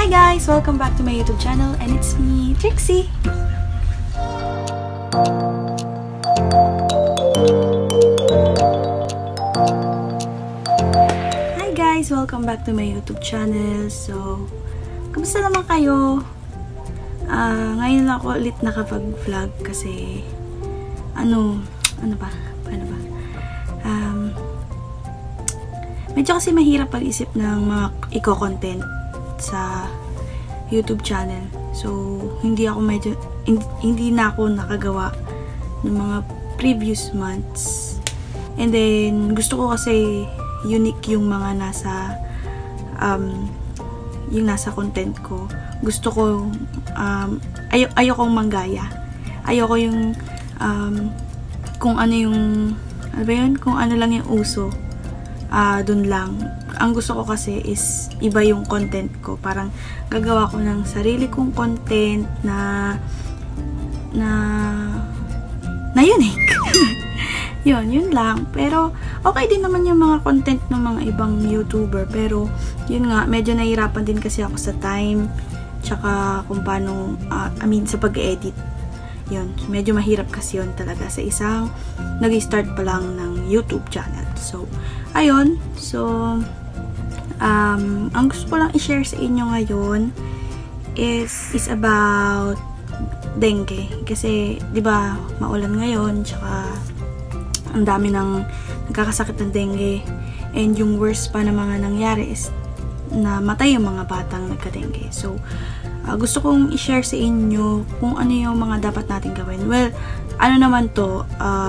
Hi guys! Welcome back to my YouTube channel and it's me, Trixie! Hi guys! Welcome back to my YouTube channel. So, kamusta naman kayo? Ngayon lang ako ulit nakapag-vlog kasi paano ba? Medyo kasi mahirap pag-isip ng mga iko-content sa YouTube channel. So, hindi na ako nakagawa ng mga previous months. And then, gusto ko kasi unique yung mga nasa content ko. Gusto ko ayokong manggaya. Ayoko yung kung ano lang yung uso. Dun lang. Ang gusto ko kasi is iba yung content ko. Parang gagawa ko ng sarili kong content na unique. yun lang. Pero okay din naman yung mga content ng mga ibang YouTuber. Pero yun nga, medyo nahihirapan din kasi ako sa time tsaka kung paano sa pag-edit. Yun, medyo mahirap kasi yun talaga sa isang nag-start pa lang ng YouTube channel. So, ayun. So, ang gusto ko lang i-share sa inyo ngayon is about dengue. Kasi, di ba, maulan ngayon, tsaka ang dami ng nagkakasakit ng dengue. And yung worst pa na mga nangyari is na matay yung mga batang nagka-dengue. So, gusto kong i-share sa inyo kung ano yung mga dapat natin gawin. Well, ano naman to,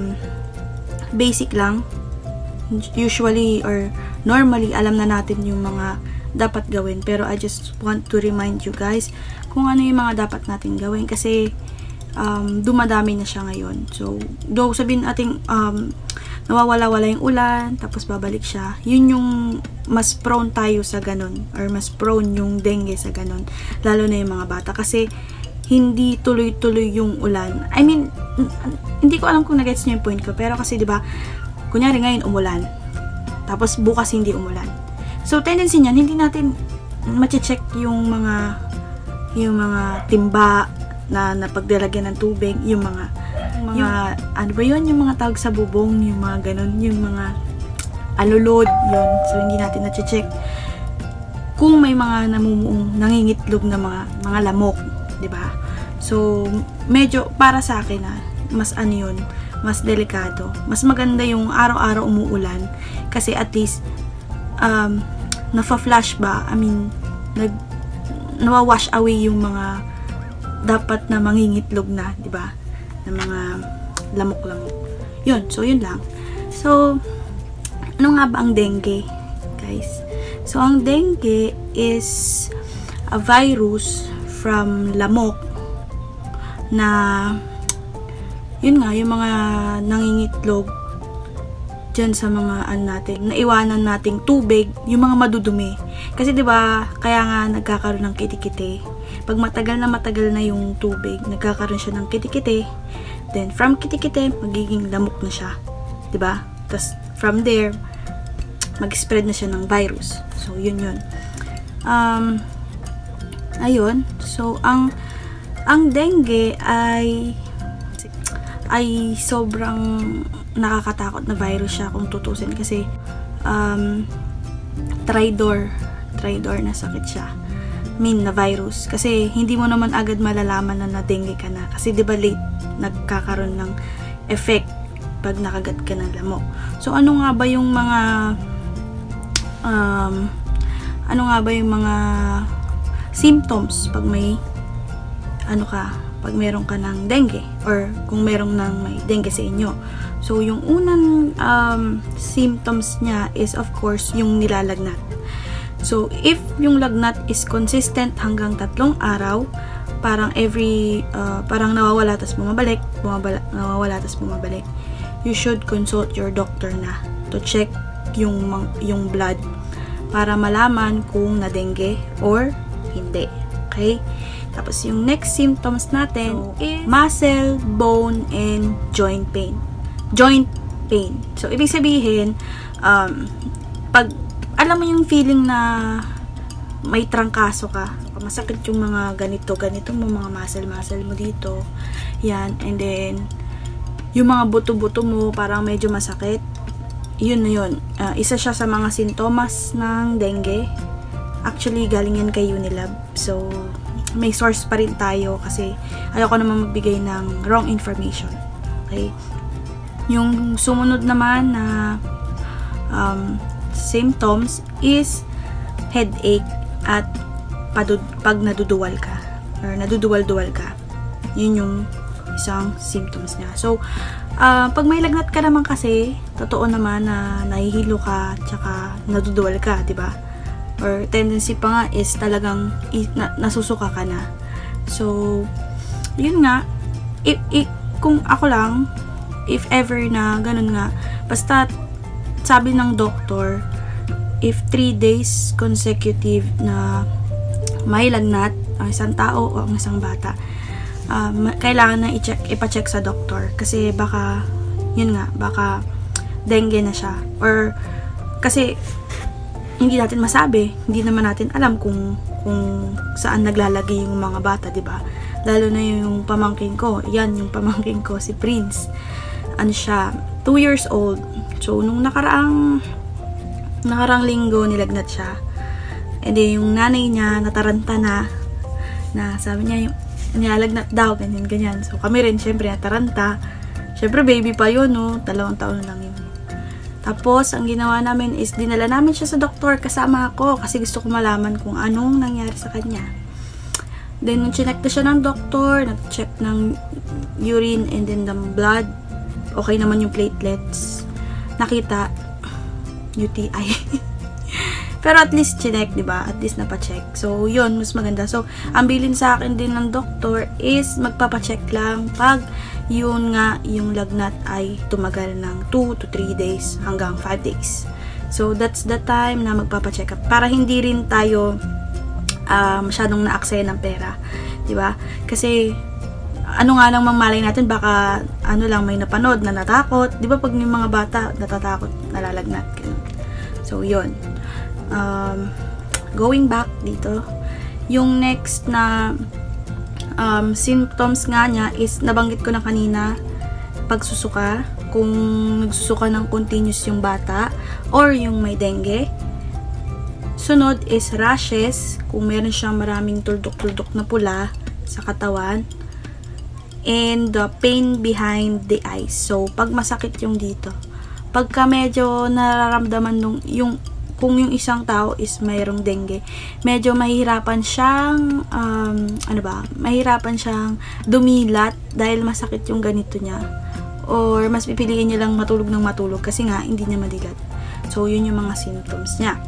basic lang. Usually or normally, alam na natin yung mga dapat gawin. Pero I just want to remind you guys kung ano yung mga dapat natin gawin. Kasi, dumadami na siya ngayon. So, though sabihin natin, nawawala-wala yung ulan, tapos babalik siya. Yun yung mas prone tayo sa ganun. Or mas prone yung dengue sa ganun. Lalo na yung mga bata. Kasi, hindi tuloy-tuloy yung ulan. I mean, hindi ko alam kung nagets niyo yung point ko. Pero kasi, di ba, kunyari ngayon umulan. Tapos, bukas hindi umulan. So, tendency niyan, hindi natin mache-check yung mga timba na pagdalagyan ng tubig, yung mga ano ba yun, yung mga tawag sa bubong, yung mga ganun, yung mga alulod, yun. So, hindi natin na-check kung may mga namumuong nangingitlog na mga lamok, di ba? So, medyo para sa akin mas yun, mas delikado. Mas maganda yung araw-araw umuulan kasi at least nafa-flash ba? I mean, nawawash away yung mga dapat na mangingitlog na, di ba? Na mga lamok-lamok. Yun, so yun lang. So, ano nga ba ang dengue, guys? So, ang dengue is a virus from lamok na yun nga, yung mga nangingitlog dyan sa mga naiwanan nating tubig, yung mga madudumi. Kasi 'di ba, kaya nga nagkakaroon ng kitikite. Pag matagal na yung tubig, nagkakaroon siya ng kitikite. Then from kitikite, magiging lamok na siya. 'Di ba? Tapos from there, mag-spread na siya ng virus. So yun. Ayun. So ang dengue ay sobrang nakakatakot na virus siya kung tutusin kasi tridor na sakit siya. Na virus. Kasi hindi mo naman agad malalaman na dengue ka na. Kasi di ba late nagkakaroon ng effect pag nakagat ka ng lamok. So ano nga ba yung mga symptoms pag may pag meron ka ng dengue or kung meron may dengue sa inyo. So, yung unang symptoms niya is of course yung nilalagnat. So, if yung lagnat is consistent hanggang 3 araw, parang parang nawawala tas bumabalik, nawawala tas bumabalik, you should consult your doctor na to check yung blood para malaman kung na-dengue or hindi. Okay? Tapos, yung next symptoms natin is muscle, bone, and joint pain. Joint pain. So, ibig sabihin, pag alam mo yung feeling na may trangkaso ka, masakit yung mga ganito mo, mga muscle mo dito, yan, and then yung mga buto-buto mo parang medyo masakit, yun na yun. Isa siya sa mga sintomas ng dengue. Actually, galing yan kay Unilab. So, may source pa rin tayo kasi ayoko naman magbigay ng wrong information. Okay? Yung sumunod naman na symptoms is headache at pag naduduwal ka or naduduwal-duwal ka. Yun yung isang symptoms niya. So, pag may lagnat ka naman kasi, totoo naman na nahihilo ka tsaka naduduwal ka, di ba? Or tendency pa nga is talagang nasusuka ka na. So, yun nga, kung ako lang, if ever na ganun nga, basta sabi ng doktor, if 3 days consecutive na may lagnat ang isang tao o ang isang bata, kailangan na ipacheck sa doktor kasi baka dengue na siya, or kasi hindi natin masabi, hindi naman natin alam kung saan naglalagay yung mga bata, di ba? Lalo na yung pamangkin ko, yung pamangkin ko si Prince, ano siya, 2 years old. So nung nakaraang linggo nilagnat siya, and then yung nanay niya nataranta na sabi niya yung nilalagnat daw, ganyan. So, kami rin, syempre, nataranta. Syempre, baby pa yun, no? 2 taon lang yun. Tapos, ang ginawa namin is, dinala namin siya sa doktor kasama ako kasi gusto ko malaman kung anong nangyari sa kanya. Then, nung chinek na siya ng doktor, nag-check ng urine and then the blood, okay naman yung platelets. Nakita, UTI. Pero at least chinek, di ba? At least napacheck. So, yun, mas maganda. So, ang bilin sa akin din ng doktor is magpapacheck lang pag yun nga, yung lagnat ay tumagal ng 2 to 3 days hanggang 5 days. So, that's the time na magpapacheck up. Para hindi rin tayo masyadong naaksaya ng pera. Di ba? Kasi, ano nga lang mamalay natin, baka may napanood na natakot. Di ba pag yung mga bata natatakot, nalalagnat. So, yun. Going back dito, yung next na symptoms nga niya is nabanggit ko na kanina, pagsusuka, kung nagsusuka ng continuous yung bata or yung may dengue. Sunod is rashes, kung meron siyang maraming tuldok-tuldok na pula sa katawan, and the pain behind the eyes. So, pag masakit yung dito, pagka medyo nararamdaman kung yung isang tao is mayroong dengue, medyo mahihirapan siyang mahirapan siyang dumilat dahil masakit yung ganito niya, or mas pipiliin niya lang matulog ng matulog kasi nga hindi niya madilat. So yun yung mga symptoms niya.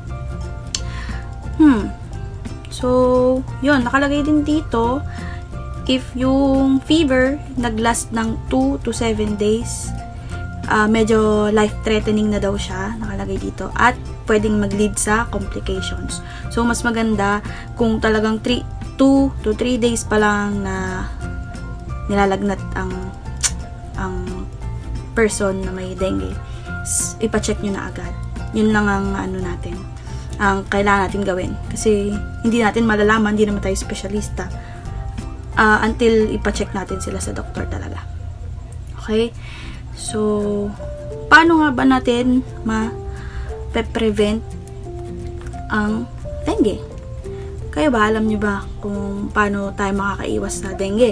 So yun, nakalagay din dito, if yung fever naglast ng 2 to 7 days, medyo life-threatening na daw siya, nakalagay dito, at pwedeng mag-lead sa complications. So, mas maganda kung talagang 2 to 3 days pa lang na nilalagnat ang person na may dengue, ipacheck nyo na agad. Yun lang ang ang kailangan natin gawin. Kasi, hindi natin malalaman, hindi naman tayo specialista, until ipacheck natin sila sa doktor talaga. Okay? So, paano nga ba natin ma-prevent ang dengue? Kayo ba, alam nyo ba kung paano tayo makakaiwas sa dengue?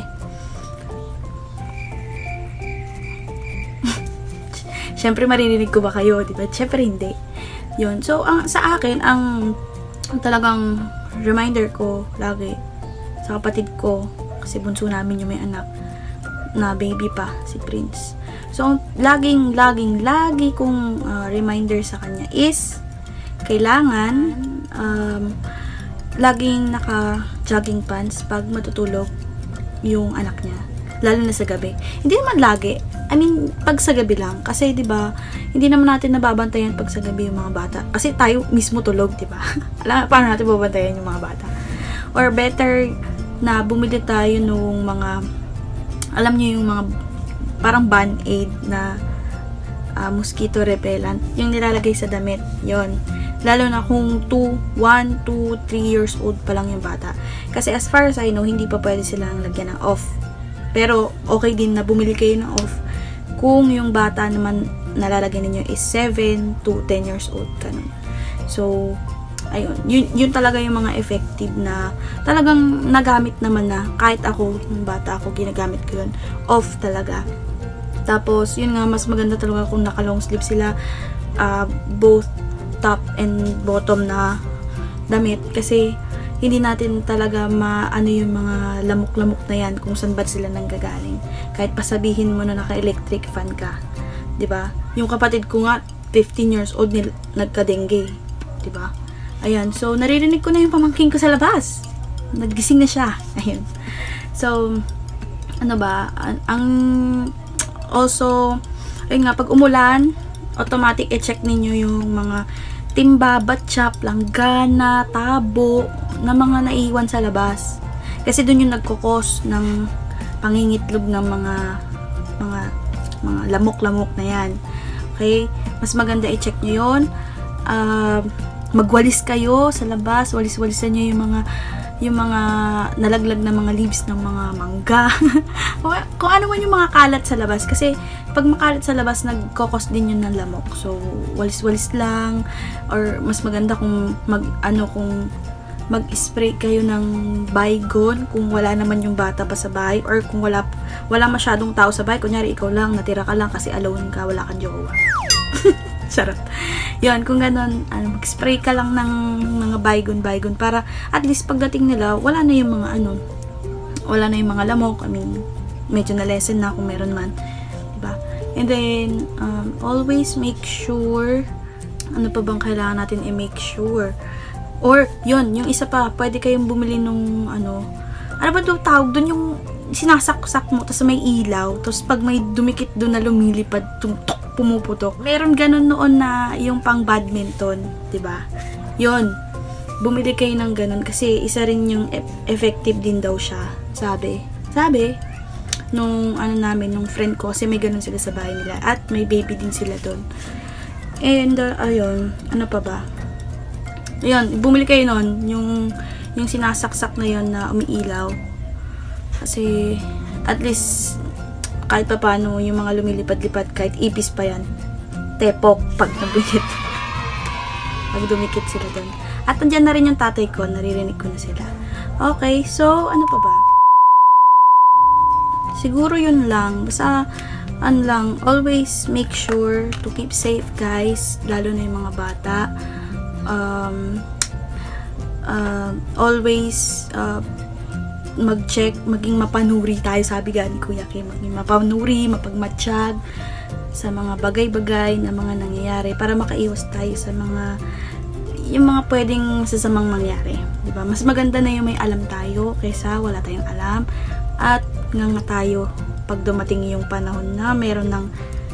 Siyempre, maririnig ko ba kayo, diba? Siyempre, hindi. Yun. So, sa akin, ang talagang reminder ko lagi sa kapatid ko, kasi bunso namin yung may anak na baby pa, si Prince. So, lagi kong reminder sa kanya is, kailangan laging naka-jogging pants pag matutulog yung anak niya. Lalo na sa gabi. Hindi naman lagi. I mean, pag sa gabi lang. Kasi, di ba, hindi naman natin nababantayan pag sa gabi yung mga bata. Kasi tayo mismo tulog, di ba? Alam, paano natin babantayan yung mga bata? Or better na bumili tayo nung mga, alam niyo yung mga parang Band-Aid na mosquito repellent, yung nilalagay sa damit, yon. Lalo na kung 1, 2, 3 years old pa lang yung bata. Kasi as far as I know, hindi pa pwede silang lagyan ng off. Pero okay din na bumili kayo ng off kung yung bata naman nalalagyan ninyo is 7 to 10 years old. Ganun. So, ayun. Yun talaga yung mga effective na talagang nagamit naman na. Kahit ako, yung bata ako, ginagamit ko yun. Off talaga. Tapos, yun nga, mas maganda talaga kung naka-long sleeve sila. Both top and bottom na damit. Kasi, hindi natin talaga maano yung mga lamok-lamok na yan kung saan ba sila nanggagaling. Kahit pasabihin mo na naka-electric fan ka. 'Di ba? Yung kapatid ko nga, 15 years old, nagka-dengue. 'Di ba? Ayan. So, naririnig ko na yung pamangking ko sa labas. Naggising na siya. Ayun. So, ano ba? Also, ayun nga, pag umulan, automatic i-check ninyo yung mga timba, batchap, langgana, tabo, na mga naiwan sa labas. Kasi doon yung nagkukos ng pangingitlog ng mga lamok-lamok na yan. Okay? Mas maganda i-check nyo yun. Magwalis kayo sa labas. Walis-walisan nyo yung mga nalaglag na mga leaves ng mga mangga. Kung ano man yung mga kalat sa labas. Kasi pag makalat sa labas, nagkokos din yun ng lamok. So, walis-walis lang. Or mas maganda kung mag-spray kayo ng Baygon kung wala naman yung bata pa sa bahay. Or kung wala masyadong tao sa bahay. Kunyari, ikaw lang, natira ka lang kasi alone ka, wala kang jowa. Charot. Yun, kung ganun, mag-spray ka lang ng mga Baygon para at least pagdating nila, wala na yung mga lamok. I mean, medyo na-lessen na kung meron man. Diba? And then, always make sure, ano pa bang kailangan natin i-make sure? Or, yun, yung isa pa, pwede kayong bumili nung, ano ba ito tawag doon, yung sinasaksak mo, tapos may ilaw, tapos pag may dumikit doon na lumilipad, pumuputok. Meron ganun noon na yung pang badminton, 'di ba? 'Yon. Bumili kayo ng ganun kasi isa rin yung effective din daw siya, sabi nung nung friend ko, kasi may ganun sila sa bahay nila at may baby din sila doon. And ayun, ano pa ba? Ayun, bumili kayo noon yung sinasaksak na yon na umiilaw. Kasi at least kahit pa paano yung mga lumilipad-lipad, kahit ipis pa yan, tepok pag nabigit. Pag dumikit sila doon. At andyan na rin yung tatay ko, naririnig ko na sila. Okay, so ano pa ba? Siguro yun lang. Basta, always make sure to keep safe, guys. Lalo na yung mga bata. Always, mag-check, maging mapanuri tayo, sabi nga ni Kuya Kim, maging mapanuri, mapagmatsyag sa mga bagay-bagay na mga nangyayari para makaiwas tayo sa yung mga pwedeng sasamang mangyari, diba? Mas maganda na yung may alam tayo kaysa wala tayong alam at nga tayo pag dumating yung panahon na meron ng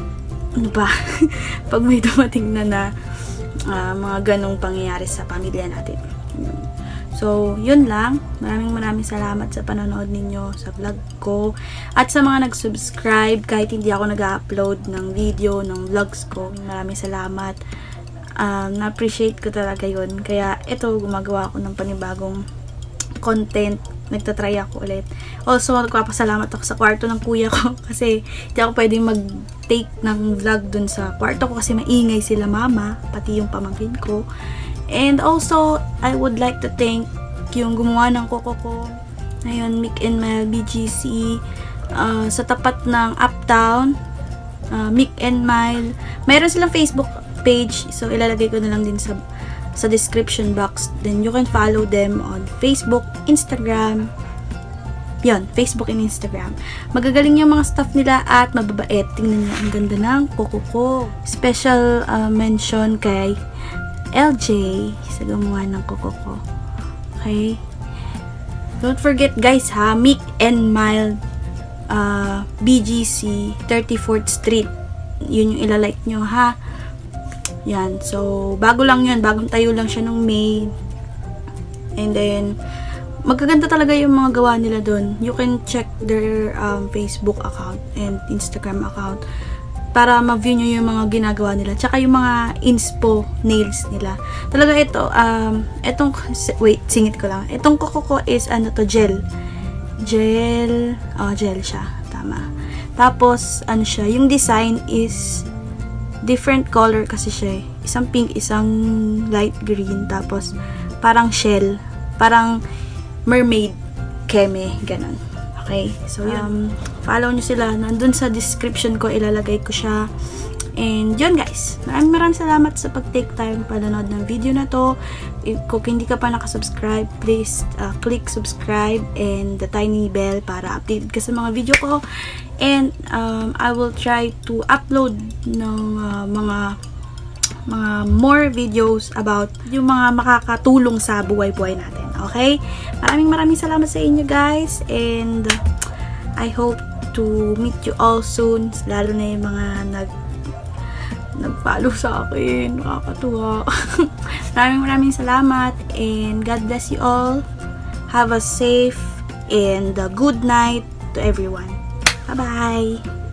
pag may dumating na mga ganong pangyayari sa pamilya natin. So, yun lang. Maraming salamat sa panonood ninyo sa vlog ko. At sa mga nag-subscribe, kahit hindi ako nag-upload ng video, ng vlogs ko, maraming salamat. Na-appreciate ko talaga yun. Kaya, ito, gumagawa ako ng panibagong content. Nagtatry ako ulit. Also, nagpapasalamat ako sa kwarto ng kuya ko. Kasi, hindi ako pwedeng mag-take ng vlog dun sa kwarto ko. Kasi maingay sila mama, pati yung pamangkin ko. And also, I would like to thank yung gumawa ng koko ko. Ayun, Mick and Mile BGC. Sa tapat ng Uptown, Mick and Mile. Mayroon silang Facebook page. So, ilalagay ko na lang din sa description box. Then, you can follow them on Facebook, Instagram. Yun, Facebook and Instagram. Magagaling yung mga staff nila at mababait. Tingnan niyo, ang ganda ng koko ko. Special mention kay LJ sa gumawa ng koko ko. Okay? Don't forget guys ha, Mick and Mile BGC 34th Street. Yun yung ilalike nyo ha. Yan. So, bago lang yun. Bagong tayo lang siya nung May. And then, magaganda talaga yung mga gawa nila dun. You can check their Facebook account and Instagram account. para ma-view nyo yung mga ginagawa nila. Tsaka yung mga inspo nails nila. Talaga ito, wait, singit ko lang. Itong Coco ko is, gel. Gel siya. Tama. Tapos, siya, yung design is different color kasi siya. Isang pink, isang light green. Tapos, parang shell. Parang mermaid keme, ganun. Okay, so follow nyo sila. Nandun sa description ko, ilalagay ko siya. And yun guys, maraming salamat sa pag-take time panonood ng video na to. Kung hindi ka pa nakasubscribe, please click subscribe and the tiny bell para updated ka sa mga video ko. And I will try to upload ng mga more videos about yung mga makakatulong sa buhay-buhay natin. Okay? Maraming salamat sa inyo guys, and I hope to meet you all soon, lalo na yung mga nag-follow sa akin. Nakakatuwa. Maraming salamat, and God bless you all. Have a safe and good night to everyone. Bye-bye!